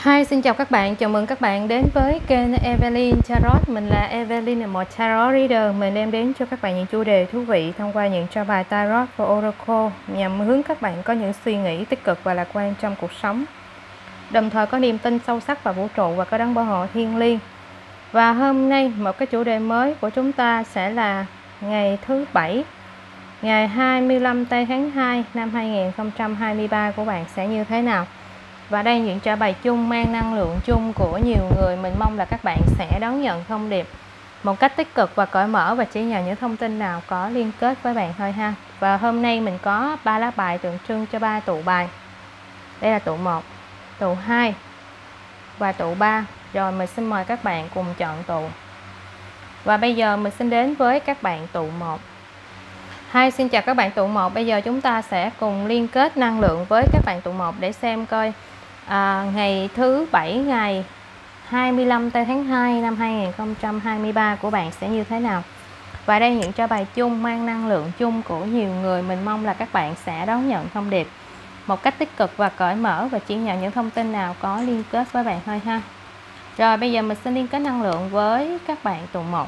Hi, xin chào các bạn, chào mừng các bạn đến với kênh Evelyn Tarot. Mình là Evelyn, là một Tarot Reader. Mình đem đến cho các bạn những chủ đề thú vị thông qua những cho bài Tarot và Oracle nhằm hướng các bạn có những suy nghĩ tích cực và lạc quan trong cuộc sống, đồng thời có niềm tin sâu sắc vào vũ trụ và có đấng bảo hộ thiêng liêng. Và hôm nay một cái chủ đề mới của chúng ta sẽ là ngày thứ Bảy, ngày 25 tây tháng 2 năm 2023 của bạn sẽ như thế nào. Và đây những trả bài chung mang năng lượng chung của nhiều người. Mình mong là các bạn sẽ đón nhận thông điệp một cách tích cực và cởi mở và chỉ nhờ những thông tin nào có liên kết với bạn thôi ha. Và hôm nay mình có 3 lá bài tượng trưng cho 3 tụ bài. Đây là tụ 1, tụ 2 và tụ 3. Rồi mình xin mời các bạn cùng chọn tụ. Và bây giờ mình xin đến với các bạn tụ 1. Hi, xin chào các bạn tụ 1. Bây giờ chúng ta sẽ cùng liên kết năng lượng với các bạn tụ 1 để xem coi ngày thứ Bảy, ngày 25 tây tháng 2 năm 2023 của bạn sẽ như thế nào. Và đây những cho bài chung mang năng lượng chung của nhiều người. Mình mong là các bạn sẽ đón nhận thông điệp một cách tích cực và cởi mở và chỉ nhận những thông tin nào có liên kết với bạn thôi ha. Rồi bây giờ mình xin liên kết năng lượng với các bạn tụ 1.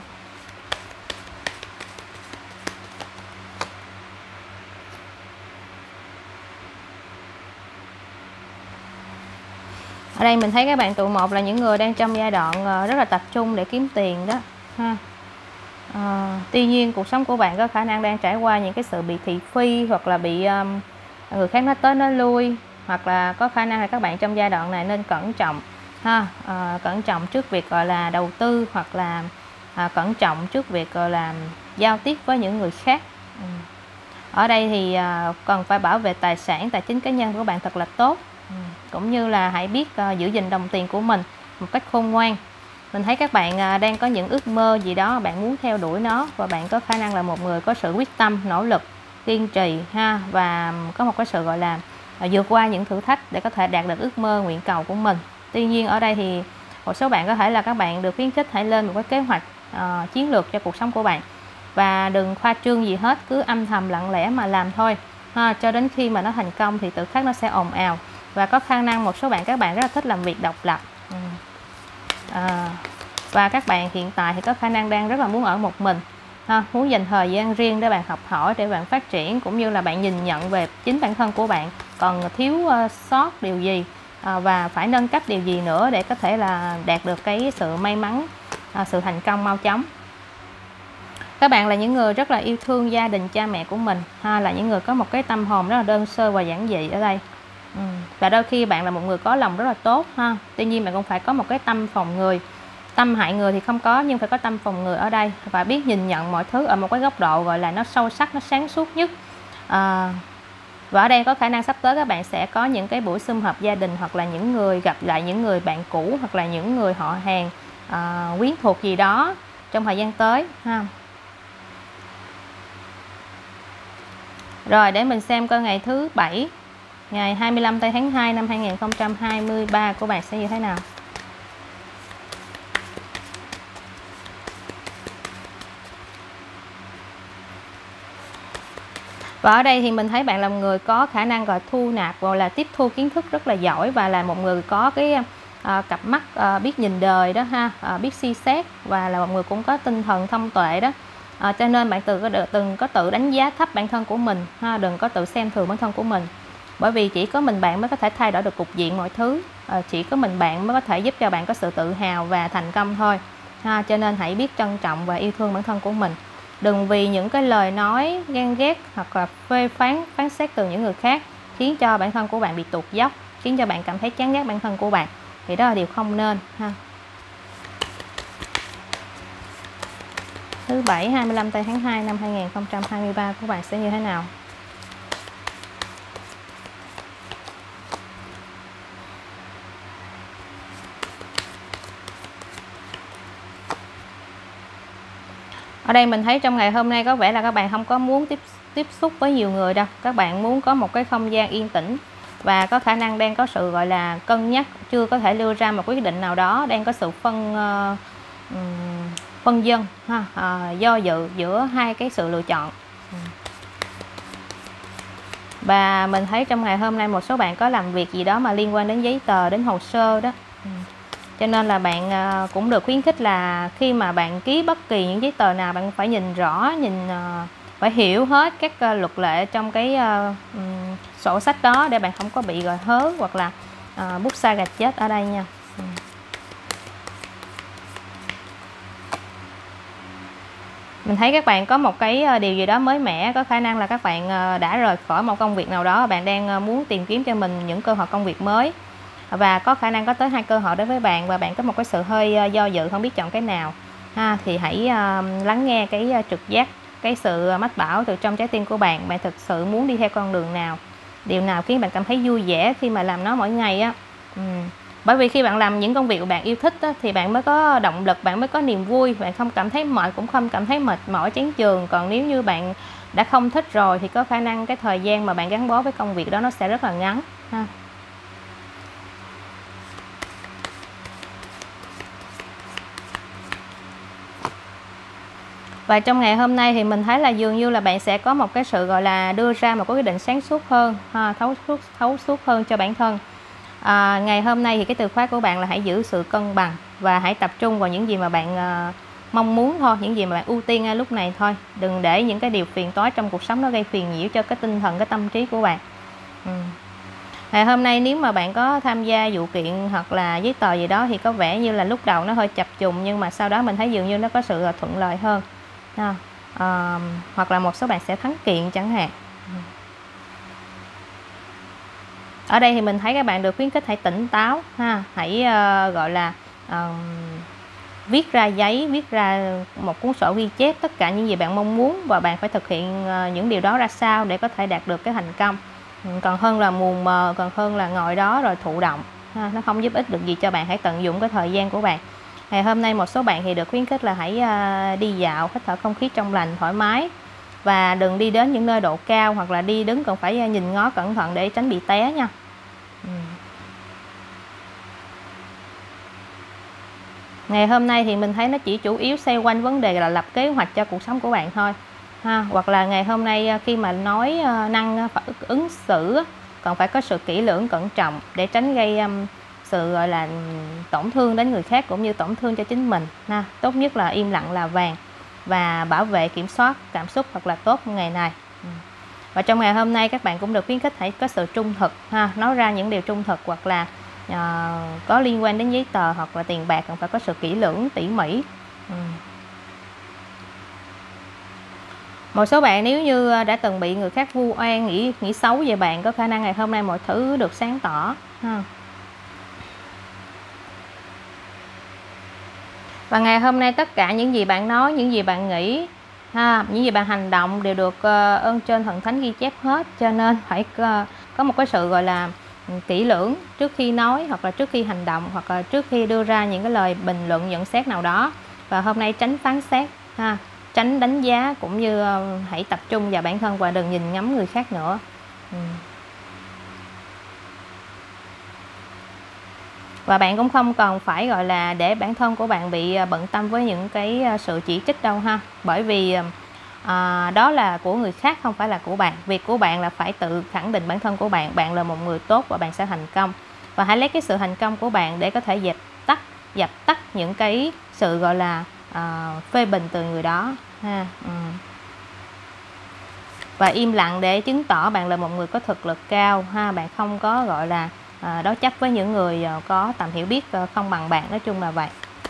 Ở đây mình thấy các bạn tụ 1 là những người đang trong giai đoạn rất là tập trung để kiếm tiền đó ha. Tuy nhiên cuộc sống của bạn có khả năng đang trải qua những cái sự bị thị phi, hoặc là bị người khác nói tới nói lui, hoặc là có khả năng là các bạn trong giai đoạn này nên cẩn trọng ha. Cẩn trọng trước việc gọi là đầu tư, hoặc là cẩn trọng trước việc gọi là giao tiếp với những người khác. Ở đây thì cần phải bảo vệ tài sản, tài chính cá nhân của bạn thật là tốt. Cũng như là hãy biết giữ gìn đồng tiền của mình một cách khôn ngoan. Mình thấy các bạn đang có những ước mơ gì đó bạn muốn theo đuổi nó, và bạn có khả năng là một người có sự quyết tâm, nỗ lực, kiên trì ha, và có một cái sự gọi là vượt qua những thử thách để có thể đạt được ước mơ, nguyện cầu của mình. Tuy nhiên ở đây thì một số bạn có thể là các bạn được khuyến khích hãy lên một cái kế hoạch chiến lược cho cuộc sống của bạn, và đừng khoa trương gì hết, cứ âm thầm lặng lẽ mà làm thôi ha, cho đến khi mà nó thành công thì tự khắc nó sẽ ồn ào. Và có khả năng một số bạn, các bạn rất là thích làm việc độc lập. Và các bạn hiện tại thì có khả năng đang rất là muốn ở một mình ha, muốn dành thời gian riêng để bạn học hỏi, để bạn phát triển, cũng như là bạn nhìn nhận về chính bản thân của bạn còn thiếu sót điều gì, và phải nâng cấp điều gì nữa để có thể là đạt được cái sự may mắn, sự thành công mau chóng. Các bạn là những người rất là yêu thương gia đình, cha mẹ của mình ha, là những người có một cái tâm hồn rất là đơn sơ và giản dị ở đây. Và đôi khi bạn là một người có lòng rất là tốt ha. Tuy nhiên bạn cũng phải có một cái tâm phòng người. Tâm hại người thì không có, nhưng phải có tâm phòng người ở đây, và biết nhìn nhận mọi thứ ở một cái góc độ gọi là nó sâu sắc, nó sáng suốt nhất. Và ở đây có khả năng sắp tới các bạn sẽ có những cái buổi sum họp gia đình, hoặc là những người gặp lại những người bạn cũ, hoặc là những người họ hàng quyến thuộc gì đó trong thời gian tới ha. Rồi để mình xem coi ngày thứ Bảy, ngày 25 tây tháng 2 năm 2023 của bạn sẽ như thế nào. Và ở đây thì mình thấy bạn là một người có khả năng gọi thu nạp, gọi là tiếp thu kiến thức rất là giỏi, và là một người có cái cặp mắt biết nhìn đời đó ha, biết suy xét, và là một người cũng có tinh thần thông tuệ đó. Cho nên bạn từng có tự đánh giá thấp bản thân của mình ha, đừng có tự xem thường bản thân của mình. Bởi vì chỉ có mình bạn mới có thể thay đổi được cục diện mọi thứ, chỉ có mình bạn mới có thể giúp cho bạn có sự tự hào và thành công thôi ha. Cho nên hãy biết trân trọng và yêu thương bản thân của mình. Đừng vì những cái lời nói ghen ghét hoặc là phê phán, phán xét từ những người khác khiến cho bản thân của bạn bị tụt dốc, khiến cho bạn cảm thấy chán ghét bản thân của bạn, thì đó là điều không nên ha. Thứ Bảy 25 tây tháng 2 năm 2023 của bạn sẽ như thế nào. Ở đây mình thấy trong ngày hôm nay có vẻ là các bạn không có muốn tiếp xúc với nhiều người đâu. Các bạn muốn có một cái không gian yên tĩnh, và có khả năng đang có sự gọi là cân nhắc, chưa có thể đưa ra một quyết định nào đó, đang có sự phân vân ha, do dự giữa hai cái sự lựa chọn. Và mình thấy trong ngày hôm nay một số bạn có làm việc gì đó mà liên quan đến giấy tờ, đến hồ sơ đó. Cho nên là bạn cũng được khuyến khích là khi mà bạn ký bất kỳ những giấy tờ nào, bạn phải nhìn rõ, phải hiểu hết các luật lệ trong cái sổ sách đó để bạn không có bị gọi hớ hoặc là bút sa gạch chết ở đây nha. Mình thấy các bạn có một cái điều gì đó mới mẻ, có khả năng là các bạn đã rời khỏi một công việc nào đó, bạn đang muốn tìm kiếm cho mình những cơ hội công việc mới. Và có khả năng có tới 2 cơ hội đối với bạn và bạn có một cái sự hơi do dự không biết chọn cái nào ha, thì hãy lắng nghe cái trực giác, cái sự mách bảo từ trong trái tim của bạn. Bạn thực sự muốn đi theo con đường nào, điều nào khiến bạn cảm thấy vui vẻ khi mà làm nó mỗi ngày á. Bởi vì khi bạn làm những công việc của bạn yêu thích á, thì bạn mới có động lực, bạn mới có niềm vui, bạn không cảm thấy mệt, cũng không cảm thấy mệt mỏi chán chường. Còn nếu như bạn đã không thích rồi thì có khả năng cái thời gian mà bạn gắn bó với công việc đó nó sẽ rất là ngắn ha. Và trong ngày hôm nay thì mình thấy là dường như là bạn sẽ có một cái sự gọi là đưa ra một cái quyết định sáng suốt hơn ha, thấu suốt hơn cho bản thân. Ngày hôm nay thì cái từ khóa của bạn là hãy giữ sự cân bằng và hãy tập trung vào những gì mà bạn mong muốn thôi, những gì mà bạn ưu tiên ngay lúc này thôi. Đừng để những cái điều phiền toái trong cuộc sống nó gây phiền nhiễu cho cái tinh thần, cái tâm trí của bạn. Ngày hôm nay nếu mà bạn có tham gia vụ kiện hoặc là giấy tờ gì đó thì có vẻ như là lúc đầu nó hơi chập trùng, nhưng mà sau đó mình thấy dường như nó có sự thuận lợi hơn. Hoặc là một số bạn sẽ thắng kiện chẳng hạn. Ở đây thì mình thấy các bạn được khuyến khích hãy tỉnh táo ha, hãy gọi là viết ra giấy, viết ra một cuốn sổ ghi chép tất cả những gì bạn mong muốn và bạn phải thực hiện những điều đó ra sao để có thể đạt được cái thành công. Còn hơn là mù mờ, còn hơn là ngồi đó rồi thụ động ha, nó không giúp ích được gì cho bạn. Hãy tận dụng cái thời gian của bạn. Ngày hôm nay một số bạn thì được khuyến khích là hãy đi dạo, hít thở không khí trong lành, thoải mái và đừng đi đến những nơi độ cao hoặc là đi đứng còn phải nhìn ngó cẩn thận để tránh bị té nha. Ngày hôm nay thì mình thấy nó chỉ chủ yếu xoay quanh vấn đề là lập kế hoạch cho cuộc sống của bạn thôi ha. Hoặc là ngày hôm nay khi mà nói năng ứng xử còn phải có sự kỹ lưỡng cẩn trọng để tránh gây sự gọi là tổn thương đến người khác cũng như tổn thương cho chính mình ha. Tốt nhất là im lặng là vàng và bảo vệ kiểm soát cảm xúc thật là tốt ngày này. Và trong ngày hôm nay các bạn cũng được khuyến khích hãy có sự trung thực ha, nói ra những điều trung thực hoặc là có liên quan đến giấy tờ hoặc là tiền bạc còn phải có sự kỹ lưỡng tỉ mỉ. Một số bạn nếu như đã từng bị người khác vu oan, nghĩ xấu về bạn, có khả năng ngày hôm nay mọi thứ được sáng tỏ ha. Và ngày hôm nay tất cả những gì bạn nói, những gì bạn nghĩ ha, những gì bạn hành động đều được ơn trên thần thánh ghi chép hết, cho nên phải có một cái sự gọi là kỹ lưỡng trước khi nói hoặc là trước khi hành động hoặc là trước khi đưa ra những cái lời bình luận nhận xét nào đó. Và hôm nay tránh phán xét ha, tránh đánh giá cũng như hãy tập trung vào bản thân và đừng nhìn ngắm người khác nữa. Và bạn cũng không cần phải gọi là để bản thân của bạn bị bận tâm với những cái sự chỉ trích đâu ha, bởi vì đó là của người khác không phải là của bạn. Việc của bạn là phải tự khẳng định bản thân của bạn, bạn là một người tốt và bạn sẽ thành công. Và hãy lấy cái sự thành công của bạn để có thể dập tắt những cái sự gọi là phê bình từ người đó ha. Và im lặng để chứng tỏ bạn là một người có thực lực cao ha, bạn không có gọi là đối chấp với những người có tầm hiểu biết không bằng bạn, nói chung là vậy.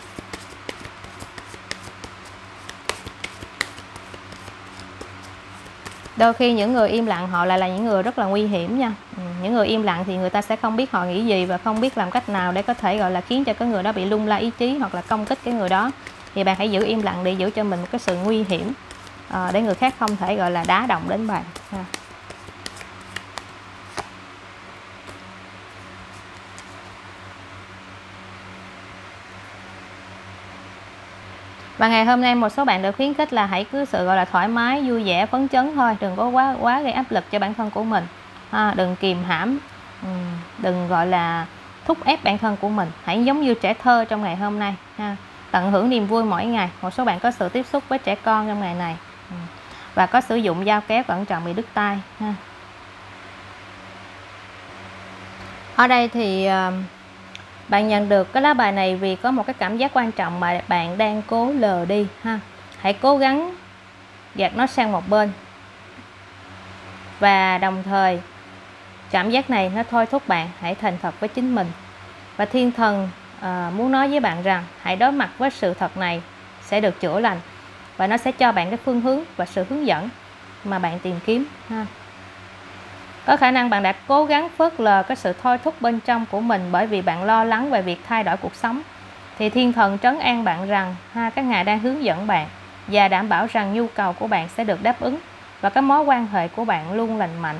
Đôi khi những người im lặng họ lại là những người rất là nguy hiểm nha. Những người im lặng thì người ta sẽ không biết họ nghĩ gì và không biết làm cách nào để có thể gọi là khiến cho cái người đó bị lung lay ý chí hoặc là công kích cái người đó. Thì bạn hãy giữ im lặng để giữ cho mình một cái sự nguy hiểm để người khác không thể gọi là đá động đến bạn ha. Và ngày hôm nay một số bạn được khuyến khích là hãy cứ sự gọi là thoải mái, vui vẻ, phấn chấn thôi, đừng có quá gây áp lực cho bản thân của mình đừng kìm hãm, đừng gọi là thúc ép bản thân của mình, hãy giống như trẻ thơ trong ngày hôm nay ha. Tận hưởng niềm vui mỗi ngày. Một số bạn có sự tiếp xúc với trẻ con trong ngày này và có sử dụng dao kéo cẩn trọng bị đứt tay ha. Ở đây thì bạn nhận được cái lá bài này vì có một cái cảm giác quan trọng mà bạn đang cố lờ đi ha. Hãy cố gắng gạt nó sang một bên, và đồng thời cảm giác này nó thôi thúc bạn hãy thành thật với chính mình. Và thiên thần muốn nói với bạn rằng hãy đối mặt với sự thật này sẽ được chữa lành, và nó sẽ cho bạn cái phương hướng và sự hướng dẫn mà bạn tìm kiếm ha. Có khả năng bạn đã cố gắng phớt lờ cái sự thôi thúc bên trong của mình bởi vì bạn lo lắng về việc thay đổi cuộc sống. Thì thiên thần trấn an bạn rằng các ngài đang hướng dẫn bạn và đảm bảo rằng nhu cầu của bạn sẽ được đáp ứng, và các mối quan hệ của bạn luôn lành mạnh.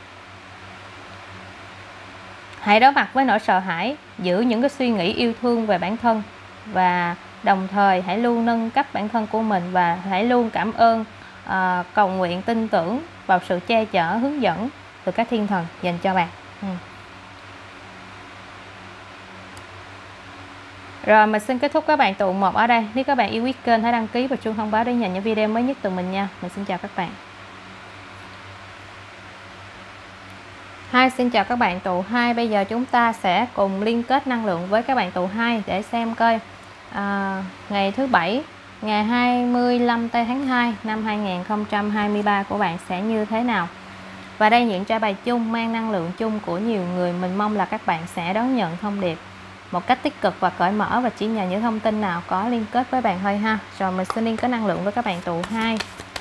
Hãy đối mặt với nỗi sợ hãi, giữ những cái suy nghĩ yêu thương về bản thân, và đồng thời hãy luôn nâng cấp bản thân của mình, và hãy luôn cảm ơn, cầu nguyện, tin tưởng vào sự che chở, hướng dẫn từ các thiên thần dành cho bạn. Rồi mình xin kết thúc các bạn tụ 1 ở đây. Nếu các bạn yêu quý kênh hãy đăng ký và chuông thông báo để nhận những video mới nhất từ mình nha. Mình xin chào các bạn. Xin chào các bạn tụ 2. Bây giờ chúng ta sẽ cùng liên kết năng lượng với các bạn tụ 2 để xem coi ngày thứ Bảy, ngày 25 tháng 2 năm 2023 của bạn sẽ như thế nào. Và đây những trải bài chung mang năng lượng chung của nhiều người. Mình mong là các bạn sẽ đón nhận thông điệp một cách tích cực và cởi mở, và chỉ nhờ những thông tin nào có liên kết với bạn thôi ha. Rồi mình sẽ liên kết năng lượng với các bạn tụ 2.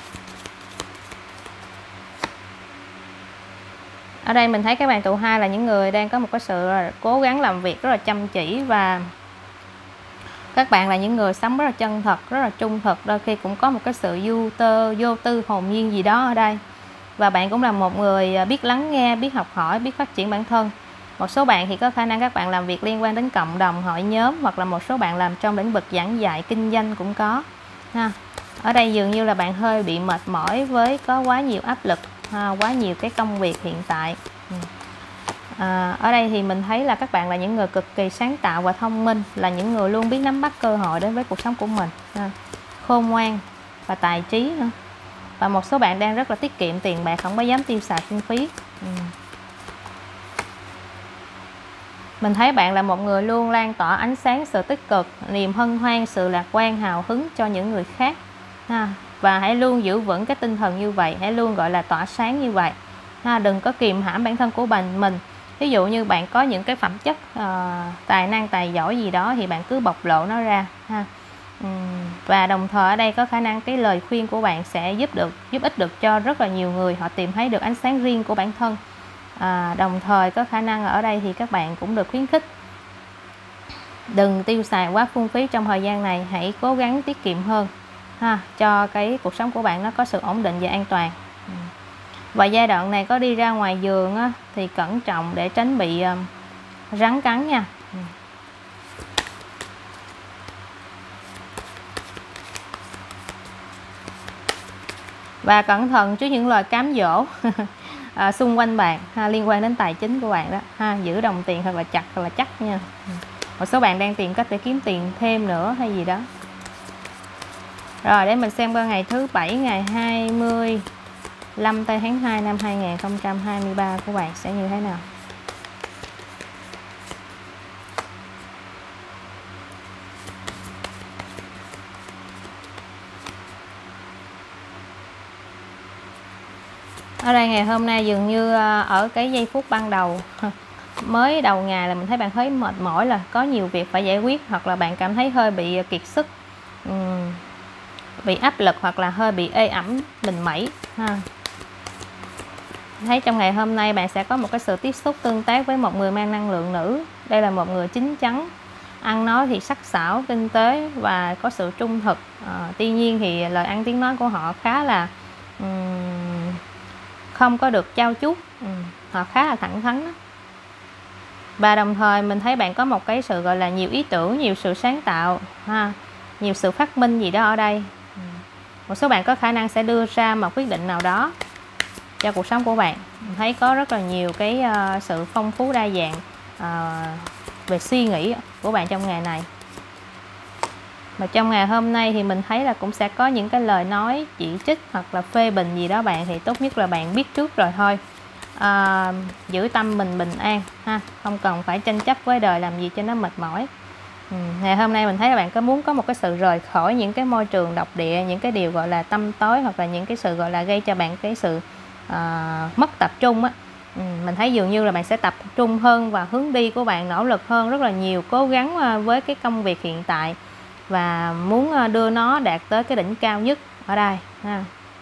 Ở đây mình thấy các bạn tụ 2 là những người đang có một cái sự cố gắng làm việc rất là chăm chỉ, và các bạn là những người sống rất là chân thật, rất là trung thực, đôi khi cũng có một cái sự vô tư hồn nhiên gì đó ở đây. Và bạn cũng là một người biết lắng nghe, biết học hỏi, biết phát triển bản thân. Một số bạn thì có khả năng các bạn làm việc liên quan đến cộng đồng, hội nhóm, hoặc là một số bạn làm trong lĩnh vực giảng dạy, kinh doanh cũng có ha. Ở đây dường như là bạn hơi bị mệt mỏi với có quá nhiều áp lực, quá nhiều cái công việc hiện tại. Ở đây thì mình thấy là các bạn là những người cực kỳ sáng tạo và thông minh, là những người luôn biết nắm bắt cơ hội đến với cuộc sống của mình, khôn ngoan và tài trí nữa. Và một số bạn đang rất là tiết kiệm tiền bạc, không có dám tiêu xài kinh phí. Mình thấy bạn là một người luôn lan tỏa ánh sáng sự tích cực, niềm hân hoan, sự lạc quan, hào hứng cho những người khác và hãy luôn giữ vững cái tinh thần như vậy, hãy luôn gọi là tỏa sáng như vậy đừng có kìm hãm bản thân của mình. Ví dụ như bạn có những cái phẩm chất tài năng, tài giỏi gì đó thì bạn cứ bộc lộ nó ra và đồng thời ở đây có khả năng cái lời khuyên của bạn sẽ giúp ích được cho rất là nhiều người, họ tìm thấy được ánh sáng riêng của bản thân. Đồng thời có khả năng ở đây thì các bạn cũng được khuyến khích đừng tiêu xài quá phung phí trong thời gian này, hãy cố gắng tiết kiệm hơn cho cái cuộc sống của bạn nó có sự ổn định và an toàn. Và giai đoạn này có đi ra ngoài giường thì cẩn trọng để tránh bị rắn cắn nha. Và cẩn thận trước những lời cám dỗ xung quanh bạn liên quan đến tài chính của bạn đó giữ đồng tiền thật là chặt, thật là chắc nha. Một số bạn đang tìm cách để kiếm tiền thêm nữa hay gì đó. Rồi để mình xem qua ngày thứ Bảy, ngày 25 tháng 2 năm 2023 của bạn sẽ như thế nào. Ở đây ngày hôm nay dường như ở cái giây phút ban đầu mới đầu ngày là mình thấy bạn thấy mệt mỏi, là có nhiều việc phải giải quyết, hoặc là bạn cảm thấy hơi bị kiệt sức, bị áp lực, hoặc là hơi bị ê ẩm, mình mẩy Thấy trong ngày hôm nay bạn sẽ có một cái sự tiếp xúc tương tác với một người mang năng lượng nữ. Đây là một người chín chắn, ăn nói thì sắc sảo, tinh tế và có sự trung thực. Tuy nhiên thì lời ăn tiếng nói của họ khá là không có được trau chuốt, họ khá là thẳng thắn đó. Và đồng thời mình thấy bạn có một cái sự gọi là nhiều ý tưởng, nhiều sự sáng tạo nhiều sự phát minh gì đó ở đây. Một số bạn có khả năng sẽ đưa ra một quyết định nào đó cho cuộc sống của bạn. Mình thấy có rất là nhiều cái sự phong phú đa dạng về suy nghĩ của bạn trong ngày này. Mà trong ngày hôm nay thì mình thấy là cũng sẽ có những cái lời nói chỉ trích hoặc là phê bình gì đó bạn, thì tốt nhất là bạn biết trước rồi thôi. giữ tâm mình bình an ha, không cần phải tranh chấp với đời làm gì cho nó mệt mỏi. Ngày hôm nay mình thấy các bạn có muốn có một cái sự rời khỏi những cái môi trường độc địa, những cái điều gọi là tăm tối, hoặc là những cái sự gọi là gây cho bạn cái sự mất tập trung á. Mình thấy dường như là bạn sẽ tập trung hơn và hướng đi của bạn nỗ lực hơn rất là nhiều, cố gắng với cái công việc hiện tại và muốn đưa nó đạt tới cái đỉnh cao nhất ở đây ha.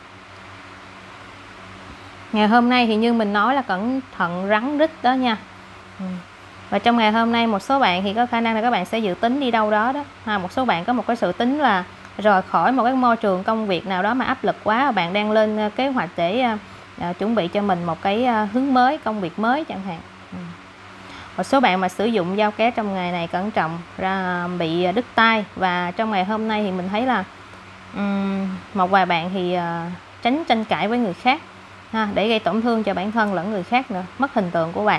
Ngày hôm nay thì như mình nói là cẩn thận rắn rít đó nha. Và trong ngày hôm nay một số bạn thì có khả năng là các bạn sẽ dự tính đi đâu đó đó ha. Một số bạn có một cái sự tính là rời khỏi một cái môi trường công việc nào đó mà áp lực quá, bạn đang lên kế hoạch để chuẩn bị cho mình một cái hướng mới, công việc mới chẳng hạn. Một số bạn mà sử dụng dao kéo trong ngày này cẩn trọng ra bị đứt tay. Và trong ngày hôm nay thì mình thấy là một vài bạn thì tránh tranh cãi với người khác ha, để gây tổn thương cho bản thân lẫn người khác nữa, mất hình tượng của bạn.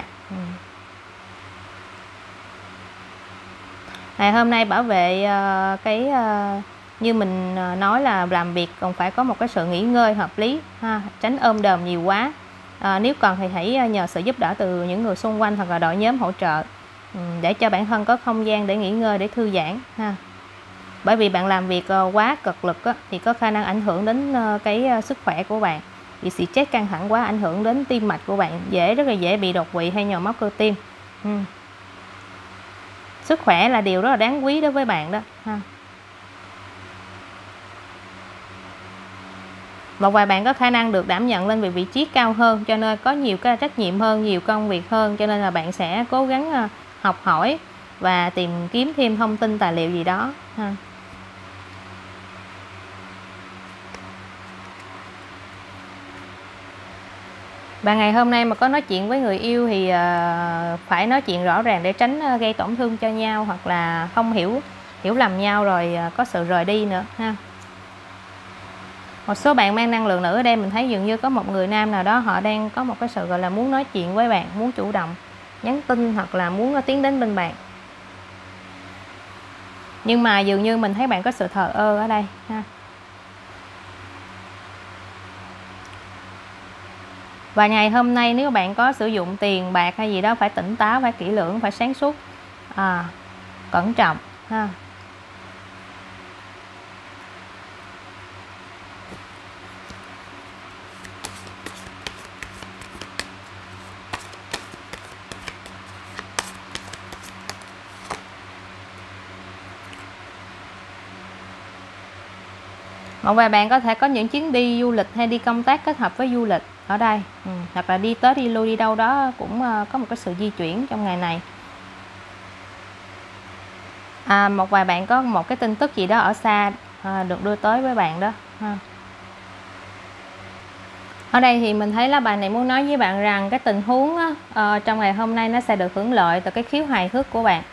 Ngày hôm nay bảo vệ như mình nói là làm việc còn phải có một cái sự nghỉ ngơi hợp lý ha, tránh ôm đờm nhiều quá. Nếu cần thì hãy nhờ sự giúp đỡ từ những người xung quanh hoặc là đội nhóm hỗ trợ, để cho bản thân có không gian để nghỉ ngơi, để thư giãn ha. Bởi vì bạn làm việc quá cực lực thì có khả năng ảnh hưởng đến cái sức khỏe của bạn. Vì stress căng thẳng quá ảnh hưởng đến tim mạch của bạn, rất là dễ bị đột quỵ hay nhồi máu cơ tim. Sức khỏe là điều rất là đáng quý đối với bạn đó ha. Một vài bạn có khả năng được đảm nhận lên về vị trí cao hơn, cho nên có nhiều cái trách nhiệm hơn, nhiều công việc hơn, cho nên là bạn sẽ cố gắng học hỏi và tìm kiếm thêm thông tin tài liệu gì đó ha. Bạn ngày hôm nay mà có nói chuyện với người yêu thì phải nói chuyện rõ ràng để tránh gây tổn thương cho nhau, hoặc là không hiểu lầm nhau rồi có sự rời đi nữa ha. Một số bạn mang năng lượng nữ ở đây mình thấy dường như có một người nam nào đó họ đang có một cái sự gọi là muốn nói chuyện với bạn, muốn chủ động nhắn tin hoặc là muốn tiến đến bên bạn. Nhưng mà dường như mình thấy bạn có sự thờ ơ ở đây ha. Và ngày hôm nay nếu bạn có sử dụng tiền bạc hay gì đó phải tỉnh táo, phải kỹ lưỡng, phải sáng suốt, cẩn trọng ha. Một vài bạn có thể có những chuyến đi du lịch hay đi công tác kết hợp với du lịch ở đây, hoặc là đi tới đi lui đi đâu đó cũng có một cái sự di chuyển trong ngày này. Một vài bạn có một cái tin tức gì đó ở xa được đưa tới với bạn đó ha. Ở đây thì mình thấy là bài này muốn nói với bạn rằng cái tình huống trong ngày hôm nay nó sẽ được hưởng lợi từ cái khiếu hài hước của bạn.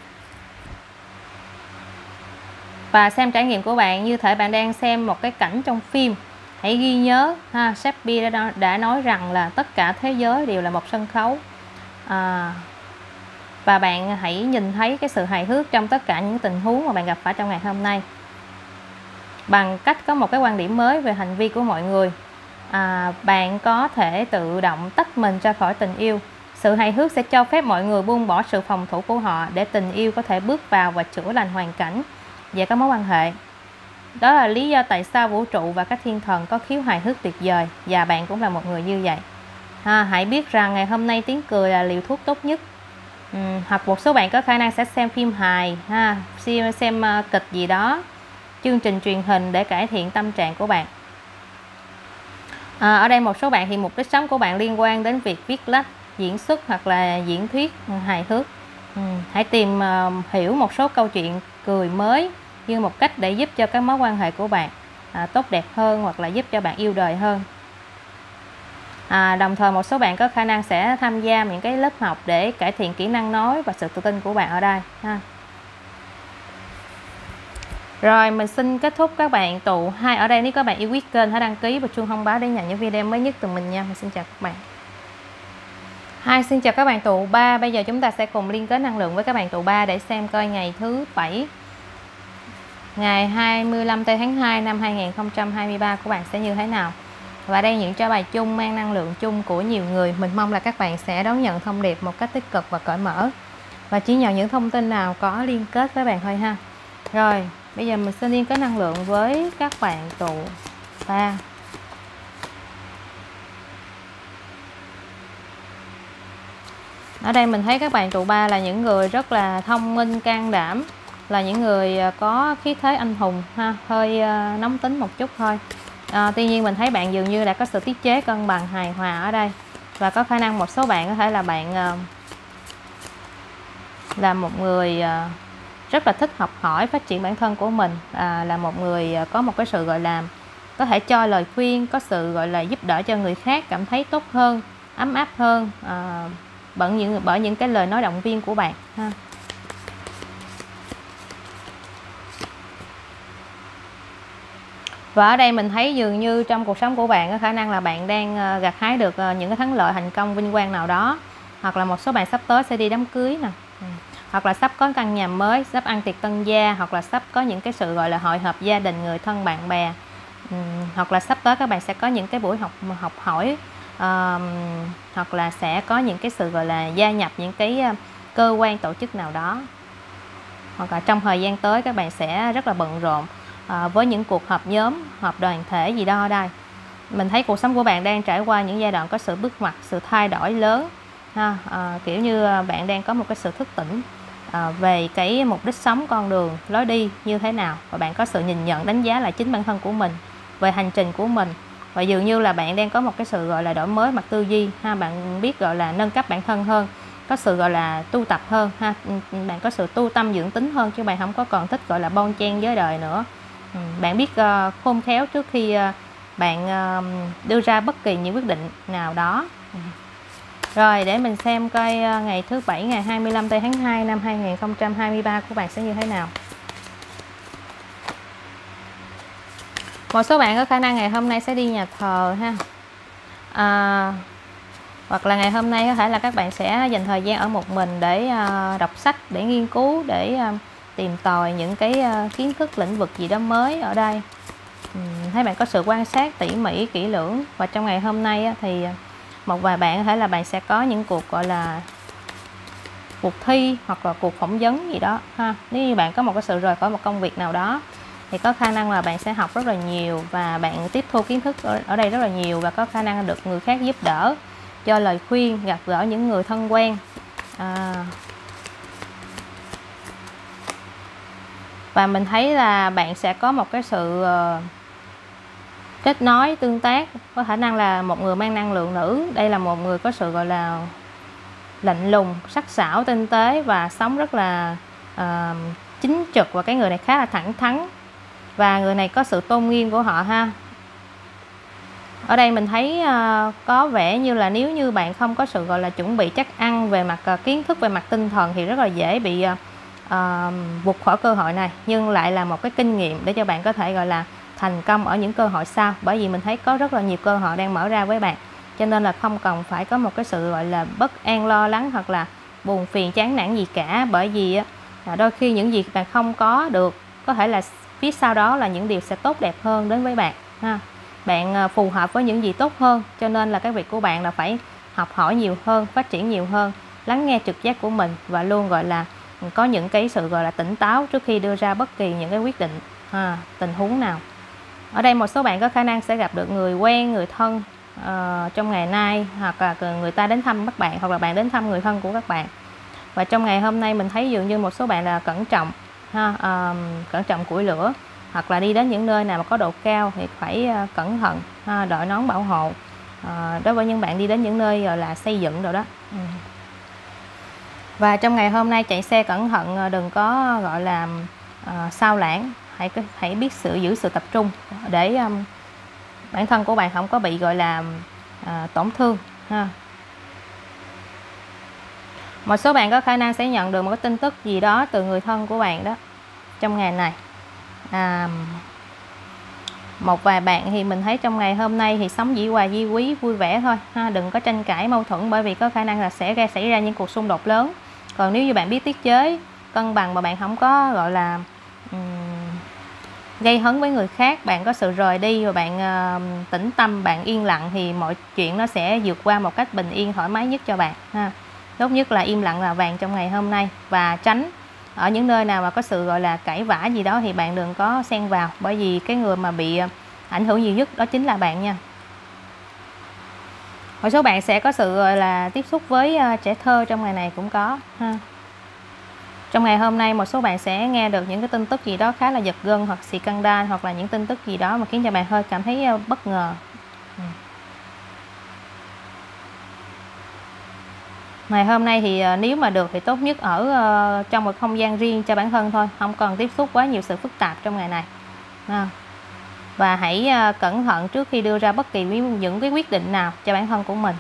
Và xem trải nghiệm của bạn như thể bạn đang xem một cái cảnh trong phim. Hãy ghi nhớ ha, Shakespeare đã nói rằng là tất cả thế giới đều là một sân khấu. Và bạn hãy nhìn thấy cái sự hài hước trong tất cả những tình huống mà bạn gặp phải trong ngày hôm nay, bằng cách có một cái quan điểm mới về hành vi của mọi người. Bạn có thể tự động tách mình ra khỏi tình yêu. Sự hài hước sẽ cho phép mọi người buông bỏ sự phòng thủ của họ để tình yêu có thể bước vào và chữa lành hoàn cảnh và các mối quan hệ. Đó là lý do tại sao vũ trụ và các thiên thần có khiếu hài hước tuyệt vời, và bạn cũng là một người như vậy. Hãy biết rằng ngày hôm nay tiếng cười là liều thuốc tốt nhất. Hoặc một số bạn có khả năng sẽ xem phim hài, xem kịch gì đó, chương trình truyền hình để cải thiện tâm trạng của bạn. Ở đây một số bạn thì mục đích sống của bạn liên quan đến việc viết lách, diễn xuất hoặc là diễn thuyết hài hước. Hãy tìm hiểu một số câu chuyện cười mới như một cách để giúp cho các mối quan hệ của bạn tốt đẹp hơn, hoặc là giúp cho bạn yêu đời hơn. Đồng thời một số bạn có khả năng sẽ tham gia những cái lớp học để cải thiện kỹ năng nói và sự tự tin của bạn ở đây ha. Rồi mình xin kết thúc các bạn tụ 2 ở đây. Nếu các bạn yêu quý kênh hãy đăng ký và chuông thông báo để nhận những video mới nhất từ mình nha. Mình xin chào các bạn. Xin chào các bạn tụ 3. Bây giờ chúng ta sẽ cùng liên kết năng lượng với các bạn tụ 3 để xem coi ngày thứ 7, ngày 25 tháng 2 năm 2023 của bạn sẽ như thế nào. Và đây những cho bài chung mang năng lượng chung của nhiều người. Mình mong là các bạn sẽ đón nhận thông điệp một cách tích cực và cởi mở, và chỉ nhận những thông tin nào có liên kết với bạn thôi ha. Rồi, bây giờ mình sẽ liên kết năng lượng với các bạn tụ 3. Ở đây mình thấy các bạn tụ 3 là những người rất là thông minh, can đảm, là những người có khí thế anh hùng ha, hơi nóng tính một chút thôi. Tuy nhiên mình thấy bạn dường như đã có sự tiết chế, cân bằng, hài hòa ở đây, và có khả năng một số bạn có thể là bạn là một người rất là thích học hỏi, phát triển bản thân của mình, là một người có một cái sự gọi là có thể cho lời khuyên, có sự gọi là giúp đỡ cho người khác cảm thấy tốt hơn, ấm áp hơn bởi những cái lời nói động viên của bạn ha. Và ở đây mình thấy dường như trong cuộc sống của bạn có khả năng là bạn đang gặt hái được những cái thắng lợi, thành công, vinh quang nào đó, hoặc là một số bạn sắp tới sẽ đi đám cưới nè, hoặc là sắp có căn nhà mới, sắp ăn tiệc tân gia, hoặc là sắp có những cái sự gọi là hội họp gia đình, người thân, bạn bè, hoặc là sắp tới các bạn sẽ có những cái buổi học hỏi, hoặc là sẽ có những cái sự gọi là gia nhập những cái cơ quan tổ chức nào đó, hoặc là trong thời gian tới các bạn sẽ rất là bận rộn với những cuộc họp nhóm, họp đoàn thể gì đó. Ở đây mình thấy cuộc sống của bạn đang trải qua những giai đoạn có sự bước ngoặt, sự thay đổi lớn ha. Kiểu như bạn đang có một cái sự thức tỉnh về cái mục đích sống, con đường, lối đi như thế nào, và bạn có sự nhìn nhận, đánh giá lại chính bản thân của mình, về hành trình của mình, và dường như là bạn đang có một cái sự gọi là đổi mới mặt tư duy ha. Bạn biết gọi là nâng cấp bản thân hơn, có sự gọi là tu tập hơn ha. Bạn có sự tu tâm dưỡng tính hơn, chứ bạn không có còn thích gọi là bon chen với đời nữa. Bạn biết khôn khéo trước khi bạn đưa ra bất kỳ những quyết định nào đó. Rồi để mình xem coi ngày thứ Bảy, ngày 25 tháng 2 năm 2023 của bạn sẽ như thế nào. Một số bạn có khả năng ngày hôm nay sẽ đi nhà thờ ha. Hoặc là ngày hôm nay có thể là các bạn sẽ dành thời gian ở một mình để đọc sách, để nghiên cứu, để tìm tòi những cái kiến thức, lĩnh vực gì đó mới ở đây. Thấy bạn có sự quan sát tỉ mỉ, kỹ lưỡng. Và trong ngày hôm nay thì một vài bạn có thể là bạn sẽ có những cuộc gọi là cuộc thi hoặc là cuộc phỏng vấn gì đó ha. Nếu như bạn có một cái sự rời khỏi một công việc nào đó thì có khả năng là bạn sẽ học rất là nhiều, và bạn tiếp thu kiến thức ở đây rất là nhiều, và có khả năng được người khác giúp đỡ, cho lời khuyên, gặp gỡ những người thân quen. Và mình thấy là bạn sẽ có một cái sự kết nối, tương tác, có khả năng là một người mang năng lượng nữ. Đây là một người có sự gọi là lạnh lùng, sắc sảo, tinh tế, và sống rất là chính trực, và cái người này khá là thẳng thắn, và người này có sự tôn nghiêm của họ ha. Ở đây mình thấy có vẻ như là nếu như bạn không có sự gọi là chuẩn bị chắc ăn về mặt kiến thức, về mặt tinh thần thì rất là dễ bị vụt khỏi cơ hội này, nhưng lại là một cái kinh nghiệm để cho bạn có thể gọi là thành công ở những cơ hội sau. Bởi vì mình thấy có rất là nhiều cơ hội đang mở ra với bạn, cho nên là không cần phải có một cái sự gọi là bất an, lo lắng hoặc là buồn phiền, chán nản gì cả. Bởi vì đôi khi những gì bạn không có được, có thể là phía sau đó là những điều sẽ tốt đẹp hơn đến với bạn ha. Bạn phù hợp với những gì tốt hơn, cho nên là cái việc của bạn là phải học hỏi nhiều hơn, phát triển nhiều hơn, lắng nghe trực giác của mình, và luôn gọi là có những cái sự gọi là tỉnh táo trước khi đưa ra bất kỳ những cái quyết định tình huống nào. Ở đây một số bạn có khả năng sẽ gặp được người quen, người thân trong ngày nay, hoặc là người ta đến thăm các bạn, hoặc là bạn đến thăm người thân của các bạn. Và trong ngày hôm nay mình thấy dường như một số bạn là cẩn trọng ha, cẩn trọng củi lửa, hoặc là đi đến những nơi nào mà có độ cao thì phải cẩn thận ha, đội nón bảo hộ. Đối với những bạn đi đến những nơi gọi là xây dựng rồi đó. Và trong ngày hôm nay chạy xe cẩn thận, đừng có gọi là sao lãng, hãy biết giữ sự tập trung để bản thân của bạn không có bị gọi là tổn thương ha. Một số bạn có khả năng sẽ nhận được một cái tin tức gì đó từ người thân của bạn đó trong ngày này. Một vài bạn thì mình thấy trong ngày hôm nay thì sống dĩ hòa vi quý, vui vẻ thôi ha, đừng có tranh cãi mâu thuẫn, bởi vì có khả năng là sẽ xảy ra những cuộc xung đột lớn. Còn nếu như bạn biết tiết chế, cân bằng, mà bạn không có gọi là gây hấn với người khác, bạn có sự rời đi và bạn tĩnh tâm, bạn yên lặng thì mọi chuyện nó sẽ vượt qua một cách bình yên thoải mái nhất cho bạn ha. Tốt nhất là im lặng là vàng trong ngày hôm nay, và tránh ở những nơi nào mà có sự gọi là cãi vã gì đó thì bạn đừng có xen vào, bởi vì cái người mà bị ảnh hưởng nhiều nhất đó chính là bạn nha. Một số bạn sẽ có sự gọi là tiếp xúc với trẻ thơ trong ngày này cũng có ha. Trong ngày hôm nay một số bạn sẽ nghe được những cái tin tức gì đó khá là giật gân hoặc scandal, hoặc là những tin tức gì đó mà khiến cho bạn hơi cảm thấy bất ngờ. Ngày hôm nay thì nếu mà được thì tốt nhất ở trong một không gian riêng cho bản thân thôi, không cần tiếp xúc quá nhiều sự phức tạp trong ngày này. Và hãy cẩn thận trước khi đưa ra bất kỳ những cái quyết định nào cho bản thân của mình.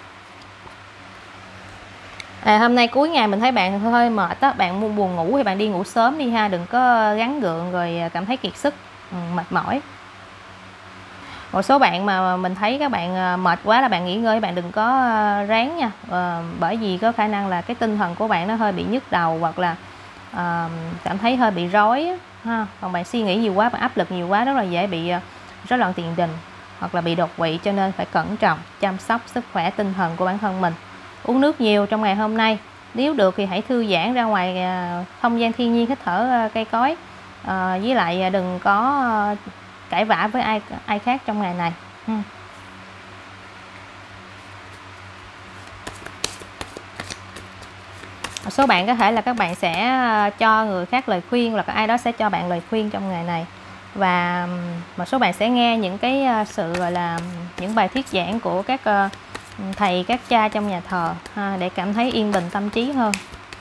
Hôm nay cuối ngày mình thấy bạn hơi mệt á, bạn buồn ngủ thì bạn đi ngủ sớm đi ha, đừng có gắng gượng rồi cảm thấy kiệt sức, mệt mỏi. Một số bạn mà mình thấy các bạn mệt quá là bạn nghỉ ngơi, bạn đừng có ráng nha, bởi vì có khả năng là cái tinh thần của bạn nó hơi bị nhức đầu, hoặc là cảm thấy hơi bị rối ha. Còn bạn suy nghĩ nhiều quá, bạn áp lực nhiều quá rất là dễ bị rối loạn tiền đình hoặc là bị đột quỵ, cho nên phải cẩn trọng chăm sóc sức khỏe tinh thần của bản thân mình. Uống nước nhiều trong ngày hôm nay, nếu được thì hãy thư giãn ra ngoài không gian thiên nhiên, hít thở cây cối, với lại đừng có cãi vã với ai khác trong ngày này. Một số bạn có thể là các bạn sẽ cho người khác lời khuyên, hoặc là ai đó sẽ cho bạn lời khuyên trong ngày này, và một số bạn sẽ nghe những cái sự gọi là những bài thuyết giảng của các thầy, các cha trong nhà thờ để cảm thấy yên bình tâm trí hơn.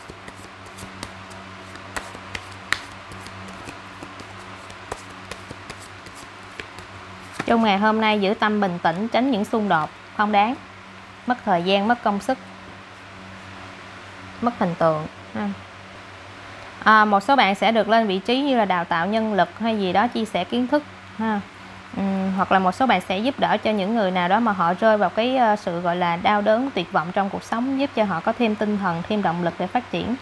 Trong ngày hôm nay giữ tâm bình tĩnh, tránh những xung đột không đáng, mất thời gian, mất công sức, mất hình tượng. Một số bạn sẽ được lên vị trí như là đào tạo nhân lực hay gì đó, chia sẻ kiến thức hoặc là một số bạn sẽ giúp đỡ cho những người nào đó mà họ rơi vào cái sự gọi là đau đớn, tuyệt vọng trong cuộc sống, giúp cho họ có thêm tinh thần, thêm động lực để phát triển.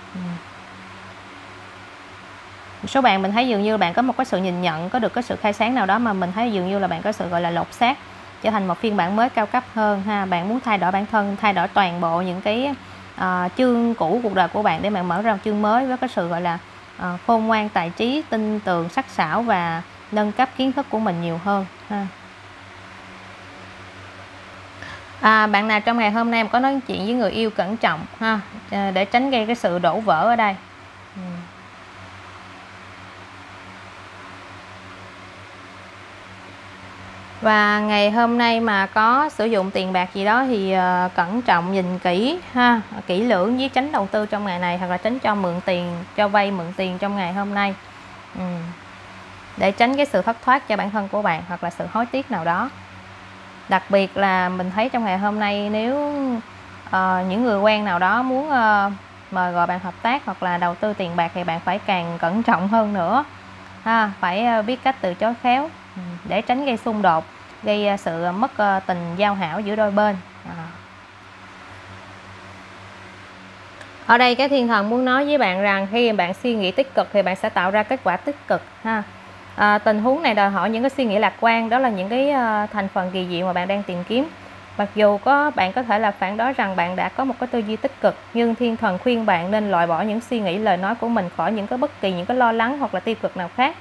Một số bạn mình thấy dường như bạn có một cái sự nhìn nhận, có được cái sự khai sáng nào đó, mà mình thấy dường như là bạn có sự gọi là lột xác trở thành một phiên bản mới cao cấp hơn ha. Bạn muốn thay đổi bản thân, thay đổi toàn bộ những cái chương cũ cuộc đời của bạn để bạn mở ra một chương mới với cái sự gọi là khôn ngoan, tài trí, tinh tường, sắc sảo và nâng cấp kiến thức của mình nhiều hơn ha. Bạn nào trong ngày hôm nay có nói chuyện với người yêu cẩn trọng ha, để tránh gây cái sự đổ vỡ ở đây. Và ngày hôm nay mà có sử dụng tiền bạc gì đó thì cẩn trọng, nhìn kỹ ha, kỹ lưỡng, với tránh đầu tư trong ngày này, hoặc là tránh cho mượn tiền, cho vay mượn tiền trong ngày hôm nay, để tránh cái sự thất thoát cho bản thân của bạn hoặc là sự hối tiếc nào đó. Đặc biệt là mình thấy trong ngày hôm nay, nếu những người quen nào đó muốn mời gọi bạn hợp tác hoặc là đầu tư tiền bạc thì bạn phải càng cẩn trọng hơn nữa ha, phải biết cách từ chối khéo để tránh gây xung đột, gây sự mất tình giao hảo giữa đôi bên. Ở đây cái thiên thần muốn nói với bạn rằng khi bạn suy nghĩ tích cực thì bạn sẽ tạo ra kết quả tích cực ha. Tình huống này đòi hỏi những cái suy nghĩ lạc quan, đó là những cái thành phần kỳ diệu mà bạn đang tìm kiếm. Mặc dù bạn có thể là phản đối rằng bạn đã có một cái tư duy tích cực, nhưng thiên thần khuyên bạn nên loại bỏ những suy nghĩ, lời nói của mình khỏi những cái bất kỳ những cái lo lắng hoặc là tiêu cực nào khác.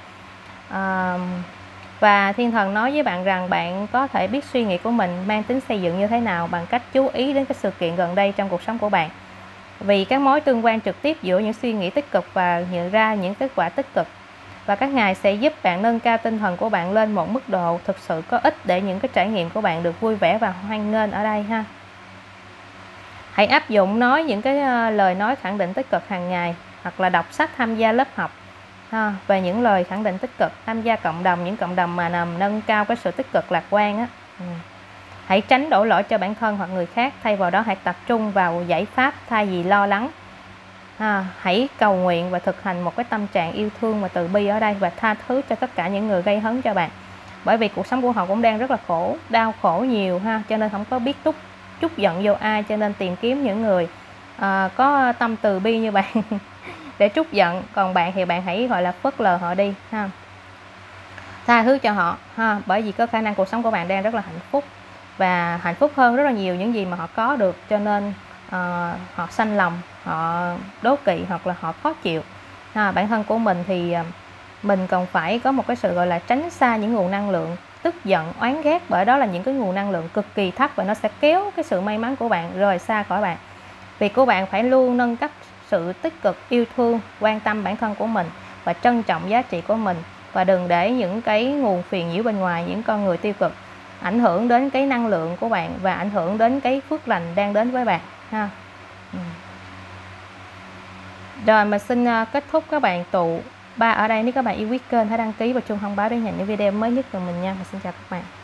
Và thiên thần nói với bạn rằng bạn có thể biết suy nghĩ của mình mang tính xây dựng như thế nào bằng cách chú ý đến cái sự kiện gần đây trong cuộc sống của bạn. Vì các mối tương quan trực tiếp giữa những suy nghĩ tích cực và nhận ra những kết quả tích cực. Và các ngài sẽ giúp bạn nâng cao tinh thần của bạn lên một mức độ thực sự có ích để những cái trải nghiệm của bạn được vui vẻ và hoan nghênh ở đây ha. Hãy áp dụng nói những cái lời nói khẳng định tích cực hàng ngày, hoặc là đọc sách, tham gia lớp học về những lời khẳng định tích cực, tham gia cộng đồng, những cộng đồng mà nâng cao cái sự tích cực lạc quan á. Hãy tránh đổ lỗi cho bản thân hoặc người khác, thay vào đó hãy tập trung vào giải pháp thay vì lo lắng. Hãy cầu nguyện và thực hành một cái tâm trạng yêu thương và từ bi ở đây, và tha thứ cho tất cả những người gây hấn cho bạn, bởi vì cuộc sống của họ cũng đang rất là khổ, đau khổ nhiều ha, cho nên không có biết trút giận vô ai, cho nên tìm kiếm những người có tâm từ bi như bạn để trút giận. Còn bạn thì bạn hãy gọi là phớt lờ họ đi ha. tha thứ cho họ ha, bởi vì có khả năng cuộc sống của bạn đang rất là hạnh phúc và hạnh phúc hơn rất là nhiều những gì mà họ có được, cho nên họ sanh lòng, họ đố kỵ hoặc là họ khó chịu ha. Bản thân của mình thì mình cần phải có một cái sự gọi là tránh xa những nguồn năng lượng tức giận, oán ghét, bởi đó là những cái nguồn năng lượng cực kỳ thấp và nó sẽ kéo cái sự may mắn của bạn rời xa khỏi bạn. Việc của bạn phải luôn nâng cấp sự tích cực, yêu thương, quan tâm bản thân của mình và trân trọng giá trị của mình, và đừng để những cái nguồn phiền nhiễu bên ngoài, những con người tiêu cực ảnh hưởng đến cái năng lượng của bạn và ảnh hưởng đến cái phước lành đang đến với bạn ha. Rồi mình xin kết thúc các bạn tụ 3 ở đây. Nếu các bạn yêu quý kênh hãy đăng ký và chuông thông báo để nhận những video mới nhất từ mình nha. Mình xin chào các bạn.